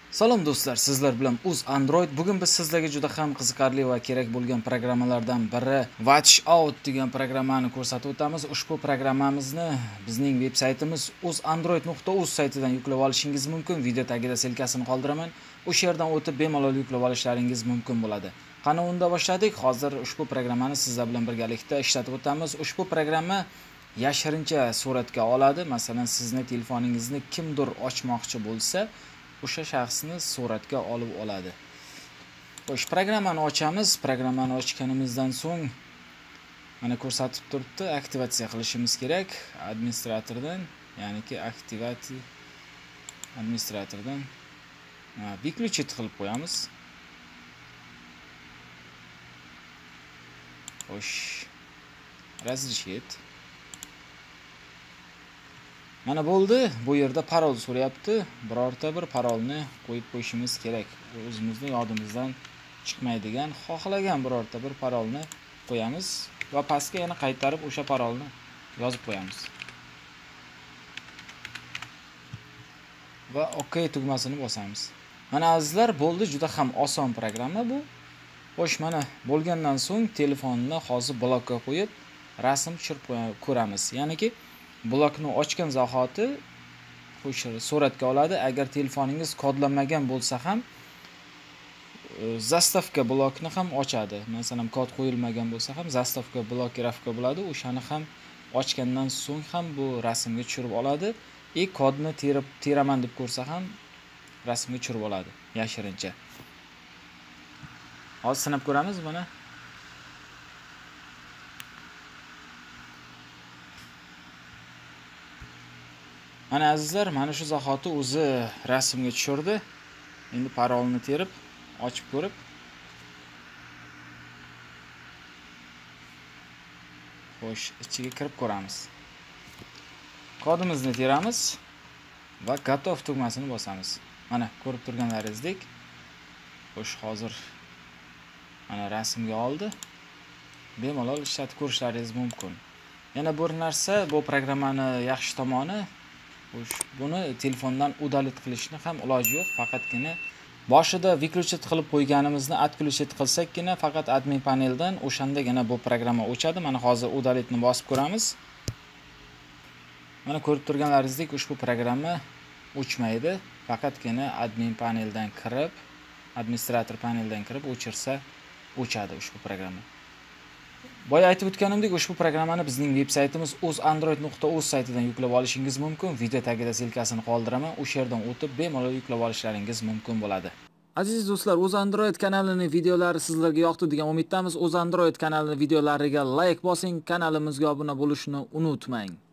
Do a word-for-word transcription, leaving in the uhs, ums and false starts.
Salom do'stlar, sizlar bilan Uz Android. Bugun biz sizlarga juda ham qiziqarli va kerak bo'lgan programmalardan biri Watch Out degan programmani ko'rsatib o'tamiz. Ushbu programmamizni bizning veb-saytimiz uz android nuqta uz saytidan yuklab olishingiz mumkin. Video tagida silkasini qoldiraman. O'sha yerdan o'tib bemalol yuklab olishlaringiz mumkin bo'ladi. Qani unda boshladik. Hozir ushbu programmani sizlar bilan birgalikda ishlatib o'tamiz. Ushbu programma yashirincha suratga oladi. Masalan, sizning telefoningizni kimdir ochmoqchi bo'lsa, o'sha shaxsni suratga olib oladi. Xo'sh, programmani ochamiz. Programmani ochganimizdan so'ng mana ko'rsatib turibdi, aktivatsiya qilishimiz kerak administratordan, ya'niki aktivati administratordan выключить qilib qo'yamiz. Xo'sh, разрешить. Mana bo'ldi. Bu yerda parol so'rayapti. Birorta bir parolni qo'yib qo'yishimiz kerak. O'zimizning yodimizdan chiqmaydigan, xohlagan birorta bir parolni qo'yamiz va pastga yana qaytarib o'sha parolni yozib qo'yamiz. Va OK tugmasini bosamiz. Mana azizlar, bo'ldi. Juda ham oson programma bu. Xo'sh, mana bo'lgandan so'ng telefonni hozir blokka qo'yib rasm tushirib ko'ramiz. Ya'niki blokni ochgan zahoti o'sha suratga oladi. Agar telefoningiz kodlanmagan bo'lsa ham zastavka blokni ham ochadi. Masalan, kod qo'yilmagan bo'lsa ham zastavka blokirovka bo'ladi. O'shani ham ochgandan so'ng ham bu rasmga tushirib oladi. E kodni terib teraman deb ko'rsa ham rasmga tushirib oladi yashirincha. Hozir sinab ko'ramiz buni. Mana azizlar, mana shu zahoti o'zi rasmga tushirdi. Endi parolni terib, ochib ko'rib. Xo'sh, ichiga kirib ko'ramiz. Kodimizni teramiz va готов tugmasini bosamiz. Mana ko'rib turganlaringizdek. Xo'sh, hozir mana rasmga oldi. Bemalol ishlatib ko'rishlaringiz mumkin. Yana bir narsa, bu programmani yaxshi tomoni, buni telefondan udalit qilishni ham iloji yo'q. Faqatgina boshida выключить qilib qo'yganimizni отключить qilsakkina faqat admin paneldan o'shandagina bu programma o'chadi. Mana hozir udalitni bosib ko'ramiz. Mana ko'rib turganlaringizdek, ushbu programma o'chmaydi. Faqatgina admin paneldan kirib, administrator paneldan kirib o'chirsa o'chadi ushbu programma. Boya aytib o'tganimdek, ushbu programmani bizning veb-saytimiz uz android nuqta uz saytidan yuklab olishingiz mumkin. Video tagida silkasini qoldiraman. O'sha yerdan o'tib bemalol yuklab olishlaringiz mumkin bo'ladi. Aziz do'stlar, Uz Android kanalining videolari sizlarga yoqdi degan umiddamiz. Uz Android kanalining videolariga like bosing, kanalimizga obuna bo'lishni unutmang.